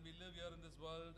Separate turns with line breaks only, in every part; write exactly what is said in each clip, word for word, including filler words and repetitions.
when we live here in this world,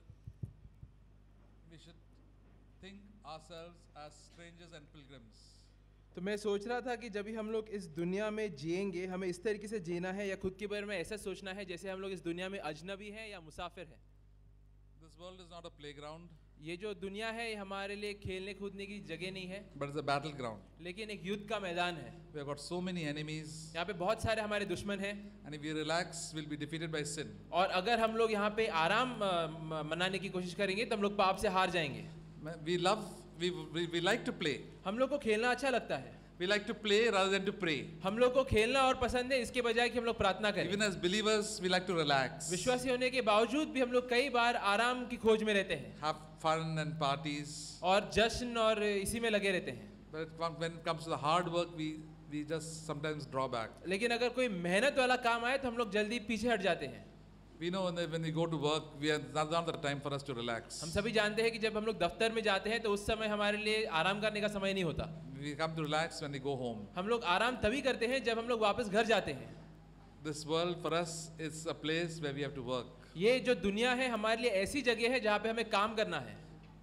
we should think ourselves as strangers and pilgrims.
तो मैं सोच रहा था कि जब भी हम लोग इस दुनिया में जिएंगे हमें इस तरीके से जीना है या खुद के बारे में ऐसा सोचना है जैसे हम लोग इस दुनिया में अजनबी हैं या मुसाफिर हैं.
This world is not a playground.
ये जो दुनिया है ये हमारे लिए खेलने कूदने की जगह नहीं है,
But it's a battleground.
लेकिन एक युद्ध का मैदान है.
We have got so many enemies.
यहाँ पे बहुत सारे हमारे दुश्मन हैं.
And if we relax, we'll be defeated by sin.
और अगर हम लोग यहाँ पे आराम मनाने की कोशिश करेंगे तो हम लोग पाप से हार जाएंगे.
We love, we, we, we like to play.
हम लोग को खेलना अच्छा लगता है.
We like to play rather than to pray.
हम लोग को खेलना और पसंद है इसके बजाय कि हम लोग प्रार्थना करें.
Even as believers, we like to relax.
विश्वासी होने के बावजूद भी हम लोग कई बार आराम की खोज में रहते हैं.
Have fun and parties.
और जश्न और इसी में लगे रहते हैं.
But when it comes to the hard work, we we just sometimes draw back.
लेकिन अगर कोई मेहनत वाला काम आए तो हम लोग जल्दी पीछे हट जाते हैं.
We know when, when we go to work, we are that's not the time for us to relax.
हम सभी जानते हैं कि जब हम लोग दफ्तर में जाते हैं तो उस समय हमारे लिए आराम करने का समय नहीं होता.
We come to relax when we go home.
हम लोग आराम तभी करते हैं जब हम लोग वापस घर जाते हैं.
This world for us is a place where we have to work.
ये जो दुनिया है हमारे लिए ऐसी जगह है जहाँ पे हमें काम करना है.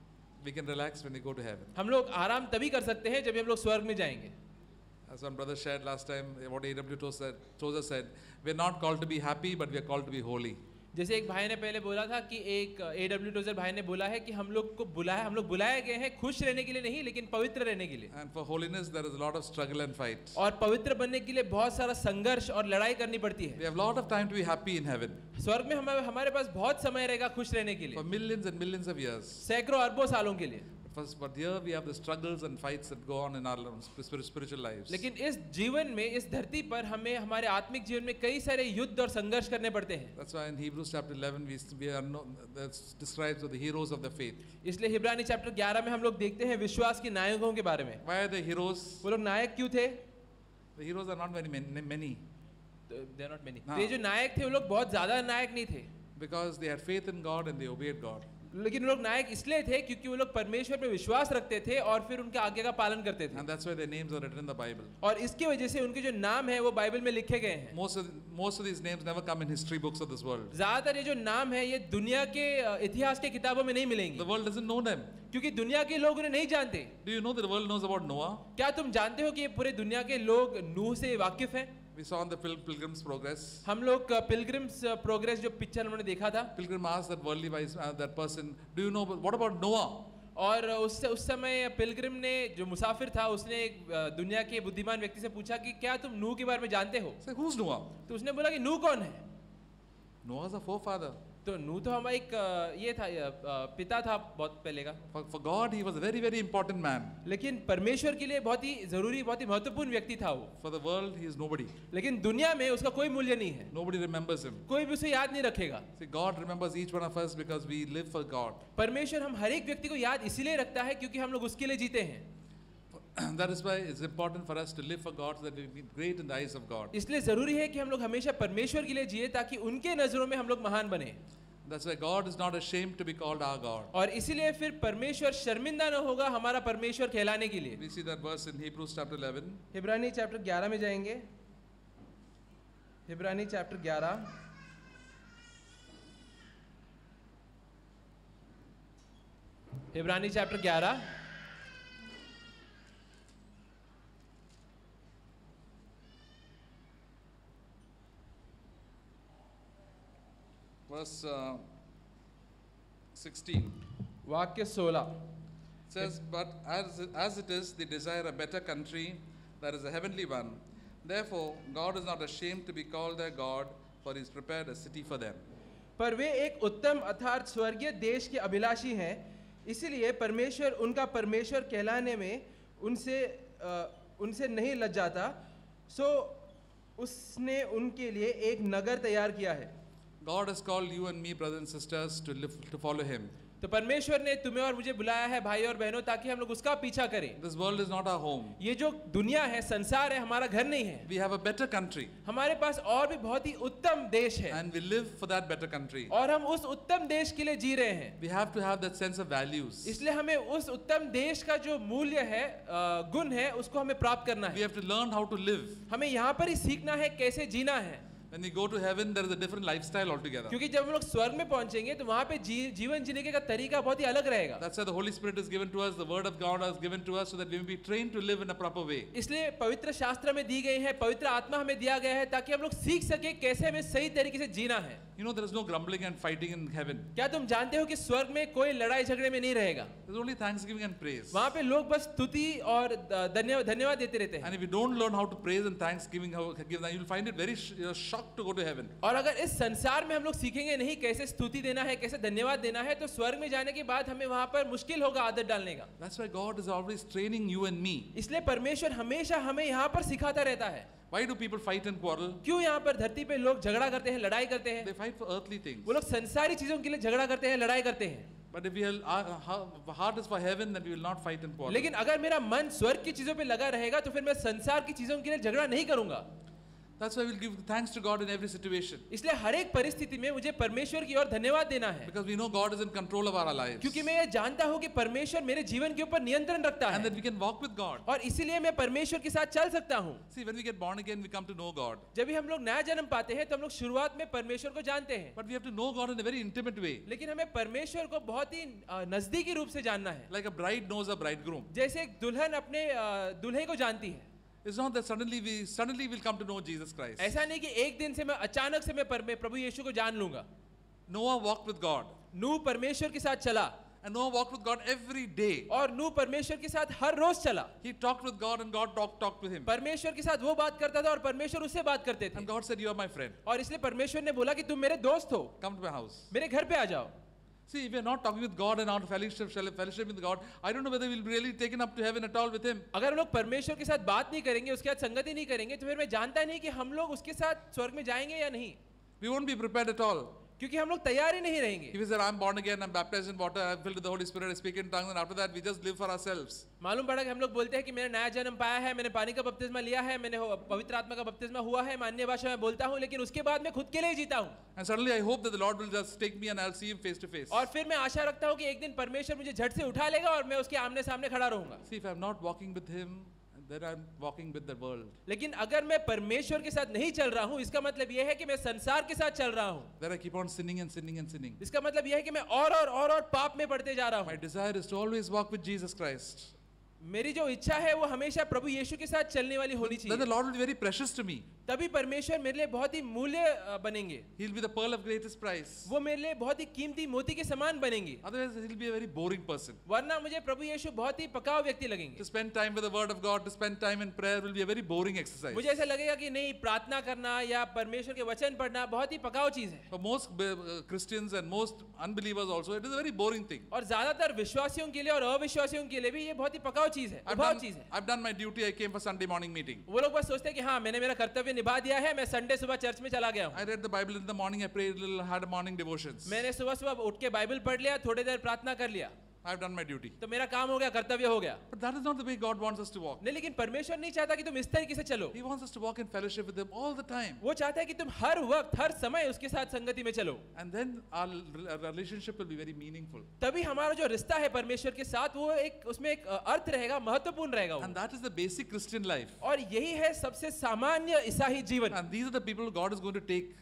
We can relax when we go to heaven.
हम लोग आराम तभी कर सकते हैं जब हम लोग स्वर्ग में जाएंगे.
As one brother shared last time, what A W Tozer said, we are not called to be happy, but we are called to be holy.
जैसे एक भाई ने पहले बोला था कि एक ए डब्ल्यू टोजर भाई ने बोला है कि हम लोग को बुलाया हम लोग बुलाए गए हैं खुश रहने के लिए नहीं लेकिन पवित्र रहने के लिए.
And for holiness there is a lot of struggle and fight.
और पवित्र बनने के लिए बहुत सारा संघर्ष और लड़ाई करनी पड़ती है.
We have a lot of time to be happy in heaven.
स्वर्ग में हमारे हमारे पास बहुत समय रहेगा खुश रहने के लिए.
For millions and millions of years.
सैकड़ों अरबों सालों के लिए.
First, but here we have the struggles and fights that go on in our spiritual lives.
लेकिन इस जीवन में इस धरती पर हमें हमारे आत्मिक जीवन में कई सारे युद्ध और संघर्ष करने पड़ते हैं.
That's why in Hebrews chapter eleven we we are no, that describes the heroes of the faith.
इसलिए हिब्रानी चैप्टर ग्यारह में हम लोग देखते हैं विश्वास के नायकों के बारे में.
Why are they heroes?
वो लोग नायक क्यों थे?
The heroes are not very many. many.
They are not many. ये जो नायक थे वो लोग बहुत ज़्यादा नायक नहीं थे.
Because they had faith in God and they obeyed God.
लेकिन लोग नायक इसलिए थे क्योंकि वो लोग परमेश्वर पे विश्वास रखते थे और फिर उनके आज्ञा का पालन करते थे.
And that's why their names are written in the Bible.
और इसकी वजह से उनके जो नाम है वो बाइबल में लिखे गए हैं.
Most of most of these names never come in history books of this world.
ज़्यादातर ये जो नाम है ये दुनिया के इतिहास के किताबों में नहीं मिलेंगे.
The world doesn't know them.
क्योंकि दुनिया के लोग उन्हें नहीं जानते.
Do you know that the world knows about Noah?
क्या तुम जानते हो कि ये पूरे दुनिया के लोग नूह से वाकिफ हैं?
We saw on the Pilgrim's Progress.
हम लोग पिलग्रिम्स प्रोग्रेस जो पिक्चर हमने देखा था.
Pilgrim asked that worldly wise uh, that person, do you know what about Noah?
और उस उस समय पिलग्रिम ने जो मुसाफिर था उसने एक दुनिया के बुद्धिमान व्यक्ति से पूछा कि क्या तुम नूह के बारे में जानते हो?
Say, who's Noah?
तो उसने बोला कि नूह कौन है?
Noah is a forefather.
तो नूह तो हमारा एक ये था पिता था बहुत पहले का.
For, for God he was a very very important man.
लेकिन परमेश्वर के लिए बहुत ही जरूरी बहुत ही महत्वपूर्ण व्यक्ति था वो.
For the world he is nobody.
लेकिन दुनिया में उसका कोई मूल्य नहीं है.
Nobody remembers him.
कोई भी उसे याद नहीं रखेगा.
See, God remembers each one of us because we live for God.
परमेश्वर हम हर एक व्यक्ति को याद इसीलिए रखता है क्योंकि हम लोग उसके लिए जीते हैं.
That is why it's important for us to live for God so that we be great in the eyes of God.
इसलिए जरूरी है कि हम लोग हमेशा परमेश्वर के लिए जिए ताकि उनके नजरों में हम लोग महान बने.
That's why God is not ashamed to be called our God.
और इसीलिए फिर परमेश्वर शर्मिंदा न होगा हमारा परमेश्वर कहलाने के लिए.
We see that verse in Hebrews chapter eleven.
हिब्रानी चैप्टर ग्यारह में जाएंगे. हिब्रानी चैप्टर ग्यारह. हिब्रानी चैप्टर ग्यारह.
Verse uh, sixteen.
वाक्य सोलह.
Says, but as as it is, they desire a better country, that is a heavenly one. Therefore, God is not ashamed to be called their God, for He has prepared a city for them.
पर वे एक उत्तम अर्थात स्वर्गीय देश के अभिलाषी हैं, इसीलिए परमेश्वर उनका परमेश्वर कहलाने में उनसे उनसे नहीं लज जाता. सो उसने उनके लिए एक नगर तैयार किया है.
God has called you and me, brothers and sisters, to live to follow Him.
तो परमेश्वर ने तुम्हें और मुझे बुलाया है भाई और बहनों ताकि हम लोग उसका पीछा करें.
This world is not our home.
ये जो दुनिया है संसार है हमारा घर नहीं है.
We have a better country.
हमारे पास और भी बहुत ही उत्तम देश है.
And we live for that better country.
और हम उस उत्तम देश के लिए जी रहे हैं.
We have to have that sense of values.
इसलिए हमें उस उत्तम देश का जो मूल्य है गुण है उसको हमें प्राप्त करना है.
We have to learn how to live.
हमें यहाँ पर ही सीखना है कैसे जीना है.
When we go to heaven, there is a different lifestyle altogether.
क्योंकि जब हम लोग स्वर्ग में पहुंचेंगे तो वहाँ पे जी, जीवन जीने का तरीका बहुत ही अलग रहेगा.
That's why the Holy Spirit is given to us, the Word of God is given to us, so that we may be trained to live in a proper way.
इसलिए पवित्र शास्त्र में दी गई है, पवित्र आत्मा हमें दिया गया है ताकि हम लोग सीख सके कैसे हमें सही तरीके से जीना है.
You know, there is no grumbling and fighting in heaven.
क्या तुम जानते हो कि स्वर्ग में कोई लड़ाई झगड़े में नहीं रहेगा.
There's only thanksgiving and praise.
वहाँ पे लोग बस स्तुति और धन्यवाद धन्यवाद देते रहते हैं.
And if you don't learn how to praise and thanksgiving, how give, then you'll find it very sh- you're shocked to go to heaven.
और अगर इस संसार में हम लोग सीखेंगे नहीं कैसे स्तुति देना है, कैसे धन्यवाद देना है, तो स्वर्ग में जाने के बाद हमें वहाँ पर मुश्किल होगा आदत डालने का.
That's why God is always training you and me.
इसलिए परमेश्वर हमेशा हमें यहाँ पर सिखाता रहता है.
Why do people fight and quarrel?
क्यों यहाँ पर धरती पे लोग झगड़ा करते हैं, लड़ाई करते हैं?
They fight for earthly things.
वो लोग संसारी चीजों के लिए झगड़ा करते हैं, लड़ाई करते हैं.
But if we are, our heart is for heaven, then we will not fight and quarrel.
लेकिन अगर मेरा मन स्वर्ग की चीजों पे लगा रहेगा तो फिर मैं संसार की चीजों के लिए झगड़ा नहीं करूंगा.
That's why we'll give thanks to God in every situation.
इसलिए हर एक परिस्थिति में मुझे परमेश्वर की ओर धन्यवाद देना है.
Because we know God is in control of our lives.
क्योंकि मैं ये जानता हूँ कि परमेश्वर मेरे जीवन के ऊपर नियंत्रण रखता है.
And that we can walk with God.
और इसीलिए मैं परमेश्वर के साथ चल सकता हूँ.
See, when we get born again, we come to know God.
जब भी हम लोग नया जन्म पाते हैं तो हम लोग शुरुआत में परमेश्वर को जानते हैं.
But we have to know God in a very intimate way.
लेकिन हमें परमेश्वर को बहुत ही नजदीकी रूप से जानना है.
Like a bride knows a bridegroom.
जैसे एक दुल्हन अपने दुल्हे को जानती है.
It's not that suddenly we suddenly will come to know Jesus Christ.
ऐसा नहीं कि एक दिन से मैं अचानक से मैं प्रभु यीशु को जान लूंगा.
Noah walked with God.
नूह परमेश्वर के साथ चला.
And Noah walked with God every day.
और नूह परमेश्वर के साथ हर रोज चला.
He talked with God and God talked talked with him.
परमेश्वर के साथ वो बात करता था और परमेश्वर उससे बात करते थे.
And God said, "You are my friend."
और इसलिए परमेश्वर ने बोला कि तुम मेरे दोस्त हो.
Come to my house.
मेरे घर पे आ जाओ.
See, if we are not talking with God and not fellowship, fellowship with God, I don't know whether we'll be really taken up to heaven at all with Him.
अगर हम लोग परमेश्वर के साथ बात नहीं करेंगे, उसके साथ संगति नहीं करेंगे, तो फिर मैं जानता नहीं कि हम लोग उसके साथ स्वर्ग में जाएंगे या नहीं.
We won't be prepared at all.
क्योंकि हम लोग तैयार ही नहीं रहेंगे.
If we say, "I'm born again, I'm baptized in water, I'm filled with the Holy Spirit, I speak in tongues," and after that we just live for ourselves.
मालूम पड़ा कि हम लोग बोलते हैं कि मैंने नया जन्म पाया है, मैंने पानी का बपतिस्मा लिया है, मैंने पवित्र आत्मा का बपतिस्मा हुआ है, मैं अन्य भाषा में बोलता हूँ, लेकिन उसके बाद मैं खुद के लिए जीता हूँ.
And suddenly I hope that the Lord will just take me and I'll see Him face to face.
और फिर मैं आशा रखता हूँ कि एक दिन परमेश्वर मुझे झट से उठा लेगा और मैं उसके आमने सामने खड़ा रहूंगा.
See, if I'm not walking with Him, then I'm walking with the world.
लेकिन अगर मैं परमेश्वर के साथ नहीं चल रहा हूँ, इसका मतलब यह है कि मैं संसार के साथ चल रहा हूँ.
Then I keep on sinning and sinning and sinning.
इसका मतलब यह है कि मैं और और और और पाप में पड़ते जा रहा
My
हूँ.
desire is to always walk with Jesus Christ.
मेरी जो इच्छा है वो हमेशा प्रभु यीशु के साथ चलने वाली होनी
Then the
चाहिए.
Lord will be very precious to me.
तभी परमेश्वर मेरे लिए बहुत ही मूल्य अ, बनेंगे.
He'll be the pearl of greatest price.
वो मेरे लिए बहुत ही कीमती मोती के समान बनेंगे.
Otherwise, he'll be a very boring person.
वरना मुझे प्रभु यीशु बहुत ही पकाऊ व्यक्ति लगेंगे.
To spend time with the Word of God, to spend time in prayer will be a very boring exercise.
मुझे ऐसा लगेगा कि नहीं, प्रार्थना करना या परमेश्वर के वचन पढ़ना बहुत ही पकाऊ चीज है.
For most uh, Christians and most unbelievers also, it is a very boring thing.
और ज्यादातर विश्वासियों के लिए और अविश्वासियों के लिए भी ये बहुत ही पकाऊ चीज है,
I've
उबाऊ
done,
चीज है.
I've done my duty. I came for Sunday morning meeting.
वो लोग बस सोचते हैं कि हाँ, मैंने मेरा कर्तव्य निभा दिया है, मैं संडे सुबह चर्च में चला गया हूँ.
I read the Bible in the morning. I prayed a little, had a morning devotions.
मैंने सुबह सुबह उठ के बाइबल पढ़ लिया, थोड़ी देर प्रार्थना कर लिया,
I've done my duty.
तो मेरा काम हो गया, कर्तव्य हो गया.
But that is not the way God wants us to walk.
नहीं, लेकिन परमेश्वर नहीं चाहता कि तुम इस तरीके से चलो.
He wants us to walk in fellowship with Him all the time.
वो चाहता है कि तुम हर वक्त हर समय उसके साथ संगति में चलो.
And then our our relationship will be very meaningful.
तभी हमारा जो रिश्ता है परमेश्वर के साथ वो एक उसमें एक अर्थ रहेगा, महत्वपूर्ण रहेगा वो.
And that is the basic Christian life.
और यही है सबसे सामान्य ईसाई जीवन.
And these are the people God is going to take.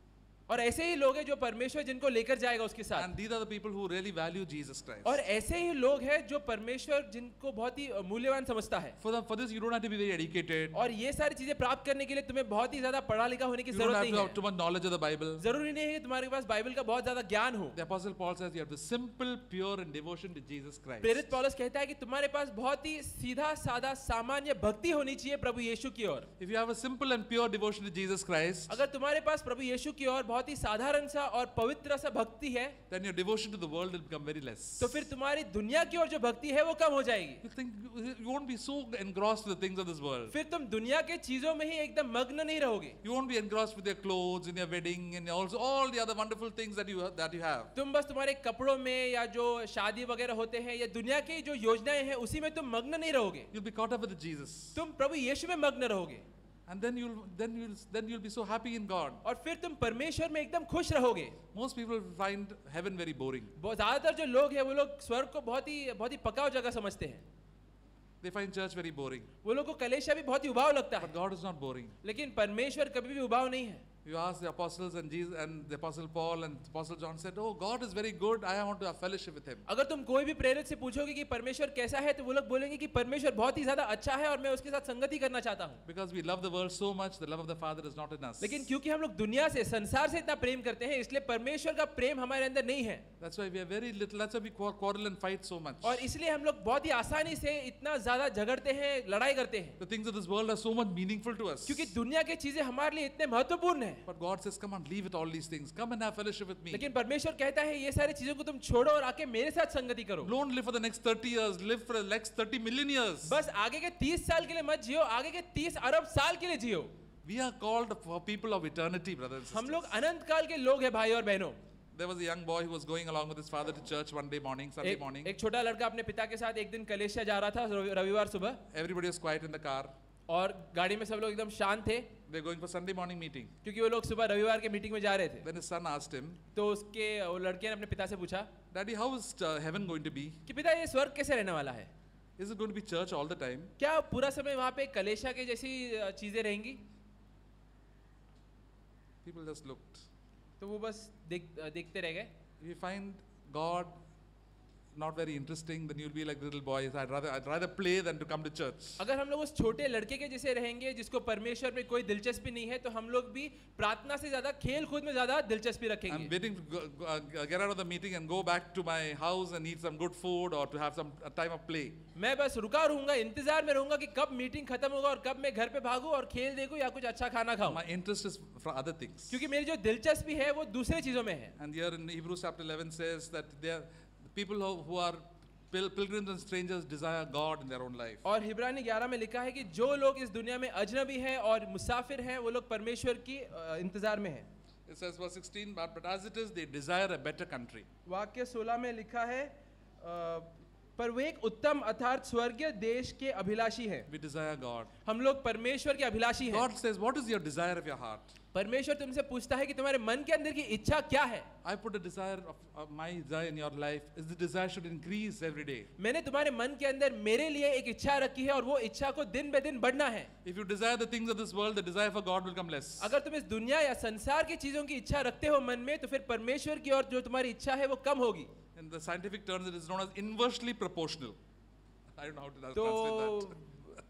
और ऐसे ही लोग हैं जो परमेश्वर जिनको लेकर जाएगा उसके साथ.
And these are the people who really value Jesus Christ.
और ऐसे ही लोग हैं जो परमेश्वर जिनको बहुत ही मूल्यवान समझता है.
For the, for this you don't have to be very educated.
और ये सारी चीजें प्राप्त करने के लिए तुम्हें बहुत ही ज्यादा पढ़ा लिखा होने की
You don't
जरूरत
have
नहीं
to
है.
have too much knowledge of the Bible.
जरूरी नहीं है कि तुम्हारे पास बाइबल का बहुत ज्यादा ज्ञान हो.
The Apostle Paul says you have the simple, pure, and devotion to Jesus Christ.
प्रेरित पौलुस कहता है कि तुम्हारे पास बहुत ही सीधा साधा सामान्य भक्ति होनी चाहिए प्रभु यीशु की ओर.
If you have a simple and pure devotion to Jesus Christ,
अगर तुम्हारे पास प्रभु यीशु की ओर बहुत ही साधारण सा और पवित्र सा भक्ति है,
then your devotion to the world will become very less.
तो फिर तुम्हारी दुनिया की ओर जो भक्ति है वो कम हो जाएगी.
You think you won't be so engrossed with the things of this world.
फिर तुम दुनिया के चीजों में ही एकदम मग्न नहीं रहोगे.
You won't be engrossed with your clothes and your wedding and also all the other wonderful things that you that you have.
तुम बस तुम्हारे कपड़ों में या जो शादी वगैरह होते हैं या दुनिया की जो योजनाएं हैं उसी में तुम मग्न नहीं रहोगे.
You'll be caught up with Jesus.
तुम प्रभु यीशु में मग्न रहोगे.
And then you'll then you'll then you'll be so happy in God.
और फिर तुम परमेश्वर में एकदम खुश रहोगे.
Most people find heaven very boring.
बहुत ज्यादातर जो लोग हैं वो लोग स्वर्ग को बहुत ही बहुत ही पकाऊ जगह समझते हैं.
They find church very boring.
वो लोग को कलीसिया भी बहुत ही उबाऊ लगता है.
But God is not boring.
लेकिन परमेश्वर कभी भी उबाऊ नहीं है.
You ask the apostles and Jesus and the apostle Paul and the apostle John said, "Oh, God is very good. I want to have fellowship with Him."
अगर तुम कोई भी प्रेरित से पूछोगे कि परमेश्वर कैसा है तो वो लोग बोलेंगे कि परमेश्वर बहुत ही ज्यादा अच्छा है और मैं उसके साथ संगति करना चाहता हूँ.
Because we love the world so much, the love of the Father is not in us.
लेकिन क्योंकि हम लोग दुनिया से संसार से इतना प्रेम करते हैं इसलिए परमेश्वर का प्रेम हमारे अंदर नहीं है.
That's why we are very little. That's why we quarrel and fight so much.
और इसलिए हम लोग बहुत ही आसानी से इतना ज्यादा झगड़ते हैं, लड़ाई करते हैं.
The things of this world are so much meaningful to us.
क्योंकि दुनिया की चीजें हमारे लिए इतने महत्वपूर्ण हैं.
But God says, "Come on, leave it all these things. Come and have fellowship with me."
लेकिन परमेश्वर कहता है ये सारी चीजों को तुम छोड़ो और आके मेरे साथ संगति करो.
Don't live for the next thirty years. Live for the next thirty million years.
बस आगे के तीस साल के लिए मत जियो, आगे के तीस अरब साल के लिए जियो.
We are called for people of eternity, brothers and sisters.
हम लोग अनंत काल के लोग हैं भाई और बहनों.
There was a young boy who was going along with his father to church one day morning, Sunday
एक,
morning.
एक छोटा लड़का अपने पिता के साथ एक दिन कलेशिया जा रहा था रवि- रविवार सुबह
Everybody was quiet in the car.
और गाड़ी में सब लोग एकदम शांत थे
They're going for Sunday morning meeting.
क्योंकि वो लोग सुबह रविवार के मीटिंग में जा रहे थे.
Then his son asked him,
तो उसके वो लड़के ने अपने पिता से पूछा
"Daddy, how is uh, heaven going to be?
कि पिता ये स्वर्ग कैसे रहने वाला है?
Is it going to be church all the time?"
क्या पूरा समय वहाँ पे कलेशा के जैसी अ, चीजें रहेंगी?
People just looked.
तो वो बस देख अ, देखते रह गए.
If you find God not very interesting, then you'll be like little boys. I'd rather I'd rather play than to come to church.
अगर हम लोग उस छोटे लड़के के जैसे रहेंगे जिसको परमेश्वर में कोई दिलचस्पी नहीं है तो हम लोग भी प्रार्थना से ज्यादा खेल कूद में ज्यादा दिलचस्पी
I'm
रखेंगे.
waiting to go, go, uh, get out of the meeting and go back to my house and eat some good food or to have some a time of play.
मैं बस रुका रहूंगा, इंतजार में रहूंगा कि कब मीटिंग खत्म होगा और कब मैं घर पे भागूं और खेल देखूं या कुछ अच्छा खाना खाऊं.
My interest is for other things.
क्योंकि मेरी जो दिलचस्पी है वो दूसरे चीजों में है.
And here in Hebrews chapter eleven says that they are, the people who, who are pil- pilgrims and strangers desire God in their own life.
और हिब्रानी ग्यारह में लिखा है कि जो लोग इस दुनिया में अजनबी हैं और मुसाफिर हैं वो लोग परमेश्वर की अ, इंतजार में हैं.
It says verse sixteen, but, but as it is, they desire a better country.
वाक्य सोलह में लिखा है अ, पर वे एक उत्तम अर्थात स्वर्गीय देश के अभिलाषी हैं.
We desire God.
हम लोग परमेश्वर के अभिलाषी हैं.
God says, what is your desire of your heart?
परमेश्वर तुमसे पूछता है कि तुम्हारे मन के अंदर की इच्छा क्या है.
I put a desire of, of my desire in your life is the desire should increase every day.
मैंने तुम्हारे मन के अंदर मेरे लिए एक इच्छा रखी है और वो इच्छा को दिन ब दिन बढ़ना है.
If you desire the things of this world, the desire for God will come less.
अगर तुम इस दुनिया या संसार की चीजों की इच्छा रखते हो मन में तो फिर परमेश्वर की और जो तुम्हारी इच्छा है वो कम होगी.
In the scientific terms, it is known as inversely proportional. I don't know how to translate
तो
that.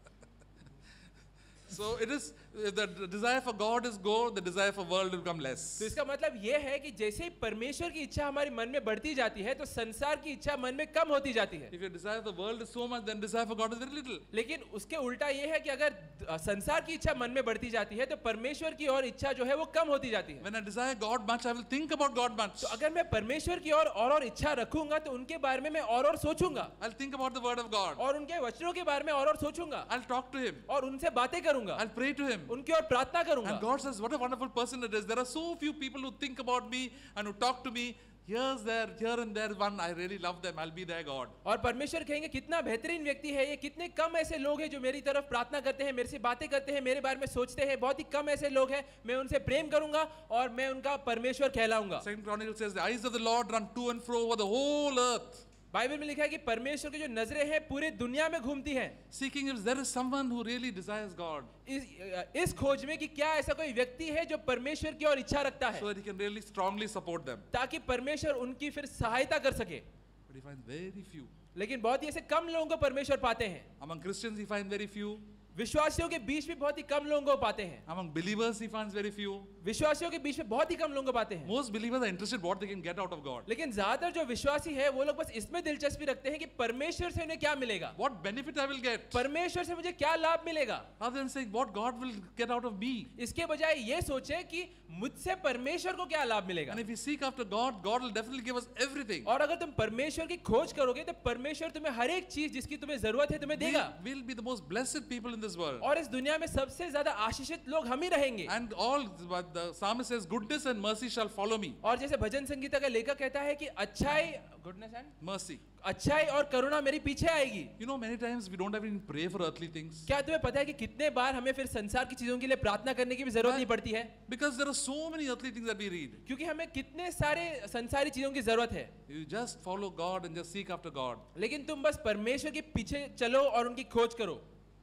So it is, if the desire for God is go, the desire for world will come less.
तो इसका मतलब ये है कि जैसे ही परमेश्वर की इच्छा हमारे मन में बढ़ती जाती है तो संसार की इच्छा मन में कम होती जाती है.
If your desire for the world is so much, then desire for God is very little.
लेकिन उसके उल्टा ये है कि अगर अ, संसार की इच्छा मन में बढ़ती जाती है तो परमेश्वर की और इच्छा जो है वो कम होती जाती है.
When I desire God much, I will think about God much.
तो अगर मैं परमेश्वर की और और और इच्छा रखूंगा तो उनके बारे में मैं और और सोचूंगा
I'll think about the word of God.
और उनके वचनों के बारे में और और सोचूंगा
I'll talk to Him.
और उनसे बातें करूंगा,
I'll pray to Him.
उनकी ओर प्रार्थना करूंगा.
And God says, what a wonderful person it is. There are so few people who think about me and who talk to me. Here's there, here and there one. I really love them. I'll be their God.
और परमेश्वर कहेंगे कितना बेहतरीन व्यक्ति है ये, कितने कम ऐसे लोग हैं जो मेरी तरफ प्रार्थना करते हैं, मेरे से बातें करते हैं, मेरे बारे में सोचते हैं. बहुत ही कम ऐसे लोग हैं. मैं उनसे प्रेम करूंगा और मैं उनका परमेश्वर कहलाऊंगा.
Second Chronicles says, the eyes of the Lord run to and fro over the whole earth,
Bible में लिखा है कि परमेश्वर की जो नजरें हैं पूरी दुनिया में घूमती हैं.
seeking if there is someone who really desires God,
इस इस खोज में कि क्या ऐसा कोई व्यक्ति है जो परमेश्वर की ओर इच्छा रखता है
so that He can really strongly support them.
ताकि परमेश्वर उनकी फिर सहायता कर सके.
But He finds very few.
लेकिन बहुत ही ऐसे कम लोगों को परमेश्वर पाते हैं.
Among Christians, He finds very few.
विश्वासियों के बीच भी बहुत ही कम लोगों को पाते हैं.
Among believers, He finds very few.
विश्वासियों के बीच में बहुत ही कम लोगों को पाते हैं.
Most believers are interested what they can get out of God.
लेकिन ज्यादातर जो विश्वासी है वो लोग बस इसमें दिलचस्पी रखते हैं कि परमेश्वर से उन्हें क्या मिलेगा,
What benefit I will get,
परमेश्वर से मुझे क्या लाभ मिलेगा,
rather than saying what God will get out of me.
इसके बजाय ये सोचे कि मुझसे परमेश्वर को क्या लाभ मिलेगा.
And if we seek after God, God will definitely give us everything.
और अगर तुम परमेश्वर की खोज करोगे तो परमेश्वर तुम्हें हर एक चीज जिसकी तुम्हें जरूरत है तुम्हें देगा.
We'll, we'll be the most blessed people in this world.
और इस दुनिया में सबसे ज्यादा आशीषित लोग हम ही रहेंगे.
And all, but the psalmist says, goodness and mercy shall follow me.
और जैसे भजन संगीता का लेखक कहता है कि अच्छाई, गुडनेस एंड
Mercy.
अच्छाई और करुणा मेरी पीछे आएगी.
You know, many times we don't even pray for earthly things.
क्या तुम्हें पता है कि कितने बार हमें फिर संसार की चीजों के लिए प्रार्थना करने की भी जरूरत नहीं पड़ती है?
Because there are so many earthly things that we read.
क्योंकि हमें कितने सारे संसारी चीजों की जरूरत है.
You just follow God and just seek after God.
लेकिन तुम बस परमेश्वर के पीछे चलो और उनकी खोज करो.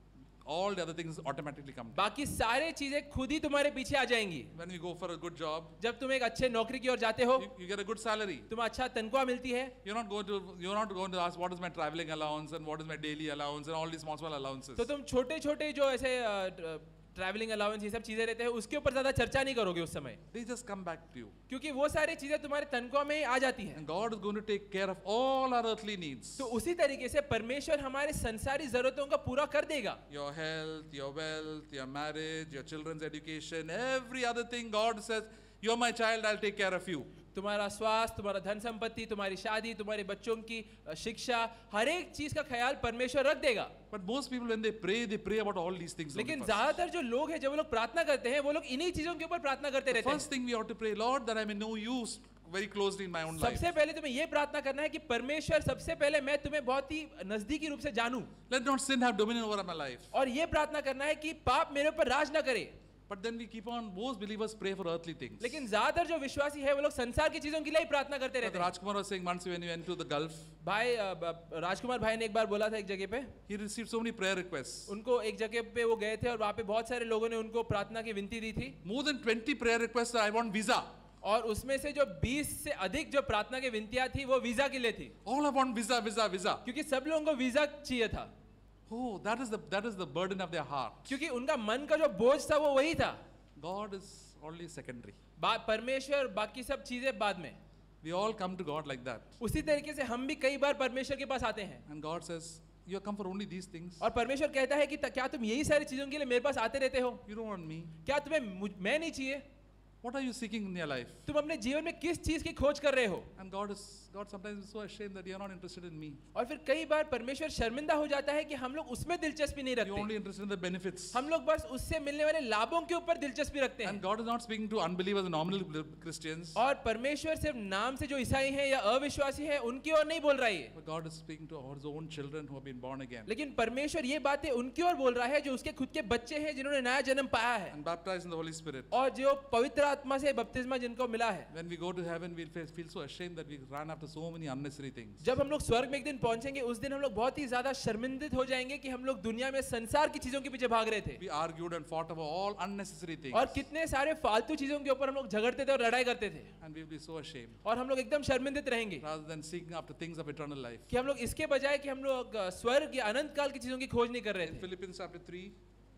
all the other things automatically come.
बाकी सारे चीजें खुद ही तुम्हारे पीछे आ जाएंगी.
When we go for a good job,
जब तुम एक अच्छे नौकरी की ओर जाते हो,
you, you get a good salary.
तुम्हें अच्छा तनख्वाह मिलती है.
You're not going to you're not going to ask what is my traveling allowance and what is my daily allowance and all these small small allowances.
तो तुम छोटे छोटे जो ऐसे ट्रैवलिंग अलाउंस ये सब चीजें रहते हैं उसके ऊपर ज्यादा चर्चा नहीं करोगे उस समय.
They just come back to you.
क्योंकि वो सारी चीजें तुम्हारे तनख्वाह में ही आ जाती हैं.
And God is going to take care of all our earthly needs.
तो उसी तरीके से परमेश्वर हमारे संसारी जरूरतों का पूरा कर देगा.
Your health, your wealth, your marriage, your children's education, every other thing, God says, you're my child, I'll take care of you.
तुम्हारा स्वास्थ्य, तुम्हारा धन संपत्ति, तुम्हारी शादी, तुम्हारे बच्चों की शिक्षा, हर एक चीज का ख्याल परमेश्वर रख देगा.
But most people when they pray, they pray about all these things.
लेकिन ज्यादातर जो लोग हैं जब वो लोग प्रार्थना करते हैं वो लोग इन्हीं चीजों के ऊपर प्रार्थना करते रहते हैं.
First thing we ought to pray, Lord, that I may know you very closely in my own life.
सबसे पहले तुम्हें ये प्रार्थना करना है कि परमेश्वर सबसे पहले मैं तुम्हें बहुत ही नजदीकी रूप से जानूं.
Let not sin have dominion over my life.
और ये प्रार्थना करना है कि पाप मेरे ऊपर राज न करे.
But then we keep on, most believers pray for earthly things.
लेकिन ज्यादातर जो विश्वासी है वो लोग संसार की चीजों के लिए ही प्रार्थना करते रहते हैं.
Rajkumar was saying once when he went to the Gulf,
भाई राजकुमार भाई ने एक बार बोला था एक जगह पे,
he received so many prayer requests.
उनको एक जगह पे वो गए थे और वहाँ पे बहुत सारे लोगों ने उनको प्रार्थना की विनती दी थी.
More than twenty prayer requests that I want visa.
और उसमें से जो बीस से अधिक जो प्रार्थना की विनतियां थी वो वीजा के लिए थी.
All I want visa, visa, visa.
क्योंकि सब लोगों को वीजा चाहिए था.
Oh, that is the that is the burden of their heart.
क्योंकि उनका मन का जो बोझ था वो वही था.
God is only secondary.
परमेश्वर बाकी सब चीजें बाद में.
We all come to God like that.
उसी तरीके से हम भी कई बार परमेश्वर के पास आते हैं.
And God says, you have come for only these things.
और परमेश्वर कहता है कि क्या तुम यही सारी चीजों के लिए मेरे पास आते रहते हो?
You don't want me.
क्या तुम्हें मैं नहीं चाहिए?
What are you seeking in your life?
तुम अपने जीवन में किस चीज की खोज कर रहे हो?
And God is God sometimes is so ashamed that you are not interested in me.
और फिर कई बार परमेश्वर शर्मिंदा हो जाता है कि हम लोग उसमें दिलचस्पी नहीं रखते.
You only interested in the benefits.
हम लोग बस उससे मिलने वाले लाभों के ऊपर दिलचस्पी रखते हैं.
And God is not speaking to unbelievers and nominal Christians.
और परमेश्वर सिर्फ नाम से जो ईसाई हैं या अविश्वासी हैं उनकी ओर नहीं बोल रहा है.
But God is speaking to our own children who have been born again.
लेकिन परमेश्वर ये बातें उनकी ओर बोल रहा है जो उसके खुद के बच्चे हैं जिन्होंने नया जन्म पाया है.
And baptized in the Holy Spirit.
और जो पवित्र आत्मा से बपतिस्मा जिनको मिला है.
When we go to heaven, we'll feel so ashamed that we run after so many unnecessary things.
जब हम लोग स्वर्ग में एक दिन पहुंचेंगे उस दिन हम लोग बहुत ही ज्यादा शर्मिंदित हो जाएंगे कि हम लोग दुनिया में संसार की चीजों के पीछे भाग रहे थे.
We argued and fought over all unnecessary things.
और कितने सारे फालतू चीजों के ऊपर हम लोग झगड़ते थे और लड़ाई करते थे.
And we'll be so ashamed.
और हम लोग एकदम शर्मिंदित रहेंगे.
Rather than seeking after things of eternal life.
कि हम लोग इसके बजाय कि हम लोग स्वर्ग या अनंत काल की चीजों की खोज नहीं कर रहे थे.
Philippians chapter three.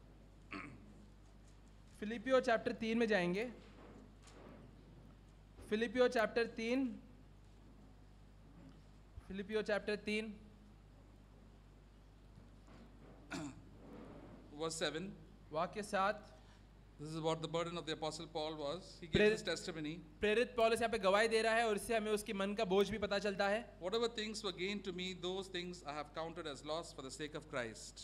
फिलिपियो चैप्टर तीन में जाएंगे. फिलिपियो चैप्टर तीन फिलिपियो चैप्टर तीन
verse seven.
वाक्य सात.
This is what the burden of the apostle Paul was. He gave his testimony.
प्रेरित पौलुस यहाँ पे गवाही दे रहा है और इससे हमें उसकी मन का बोझ भी पता चलता है.
Whatever things were gained to me, those things I have counted as loss for the sake of Christ.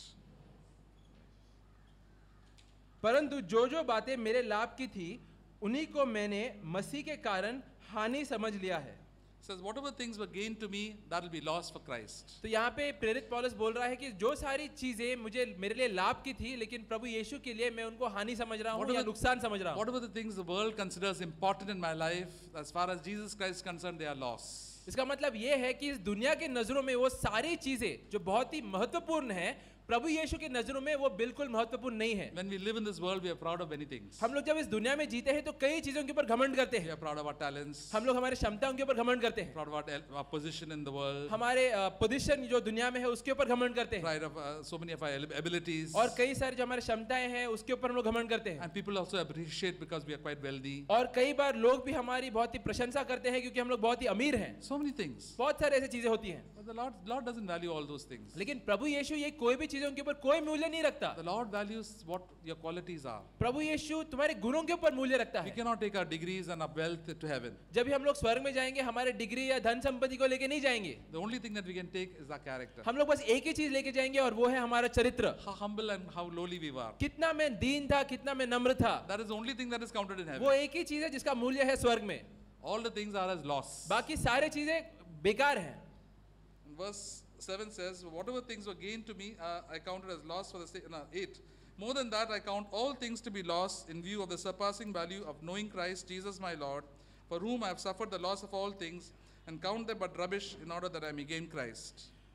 परंतु जो जो बातें मेरे लाभ की थी उन्हीं को मैंने मसीह के कारण हानि समझ लिया है.
Says whatever things were gained to me, that will be loss for Christ.
तो यहाँ पे प्रेरित पौलुस बोल रहा है कि जो सारी चीजें मुझे मेरे लिए लाभ की थी लेकिन प्रभु यीशु के लिए मैं उनको हानि समझ रहा हूँ या नुकसान समझ रहा हूँ.
Whatever the things the world considers important in my life, as far as Jesus Christ is concerned, they are loss.
इसका मतलब ये है कि इस दुनिया के नजरों में वो सारी चीजें जो बहुत ही महत्वपूर्ण है प्रभु यीशु की नजरों में वो बिल्कुल महत्वपूर्ण नहीं है.
When we live in this world, we are proud of many things.
हम लोग जब इस दुनिया में जीते हैं तो कई चीजों के ऊपर घमंड करते
We
हैं.
are proud of our talents.
हम लोग हमारे क्षमताओं के ऊपर घमंड करते हैं.
Proud of our, our position in the world.
हमारे पोजीशन जो दुनिया में है उसके ऊपर घमंड करते हैं.
Pride of uh, so many of our abilities.
और कई सारे जो हमारे क्षमताएं हैं उसके ऊपर हम लोग घमंड करते हैं.
And people also appreciate because we are quite wealthy.
और कई बार लोग भी हमारी बहुत ही प्रशंसा करते हैं क्योंकि हम लोग बहुत ही अमीर हैं.
So many things.
बहुत सारे ऐसी चीजें होती हैं.
But the Lord, Lord doesn't value all those things.
लेकिन प्रभु यीशु ये कोई भी चीजों के ऊपर कोई मूल्य नहीं रखता.
The Lord values what your qualities are.
प्रभु यीशु तुम्हारे गुणों के ऊपर मूल्य रखता
We
है.
cannot take our degrees and our wealth to heaven.
जब भी हम लोग स्वर्ग में जाएंगे हमारे डिग्री या धन संपत्ति को लेके नहीं जाएंगे.
The only thing that we can take is our character.
हम लोग बस एक ही चीज लेके जाएंगे और वो है हमारा चरित्र.
How humble and how lowly we were.
कितना मैं दीन था, कितना मैं नम्र था.
That is the only thing that is counted in heaven.
वो एक ही चीज है जिसका मूल्य है स्वर्ग में.
All the things are as loss.
बाकी सारे चीजें बेकार हैं.
Verse seven says, whatever things were gained to me, uh, I counted as loss for the sake, no, eight. More than that, I count all things to be loss in view of the surpassing value of knowing Christ Jesus my Lord, for whom I have suffered the loss of all things, and count them but rubbish in order that I may gain Christ.